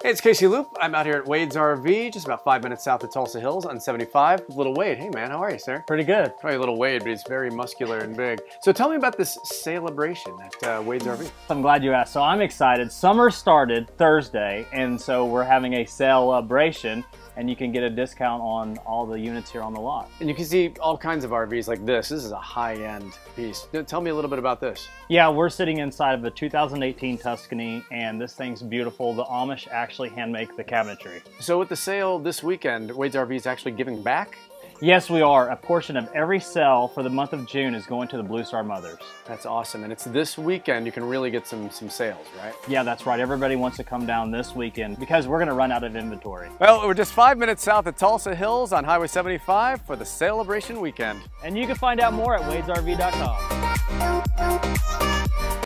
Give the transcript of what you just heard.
Hey, it's Casey Loop. I'm out here at Wade's RV, just about 5 minutes south of Tulsa Hills on 75. Little Wade. Hey man, how are you, sir? Pretty good. Probably little Wade, but he's very muscular and big. So tell me about this celebration at Wade's RV. I'm glad you asked. So I'm excited. Summer started Thursday, and so we're having a celebration, and you can get a discount on all the units here on the lot. And you can see all kinds of RVs like this. This is a high-end piece. Tell me a little bit about this. Yeah, we're sitting inside of a 2018 Tuscany, and this thing's beautiful. The Amish actually hand make the cabinetry. So with the sale this weekend, Wade's RV is actually giving back? Yes, we are. A portion of every sale for the month of June is going to the Blue Star Mothers. That's awesome. And it's this weekend you can really get some sales, right? Yeah, that's right. Everybody wants to come down this weekend because we're going to run out of inventory. Well, we're just 5 minutes south of Tulsa Hills on Highway 75 for the celebration weekend. And you can find out more at wadesrv.com.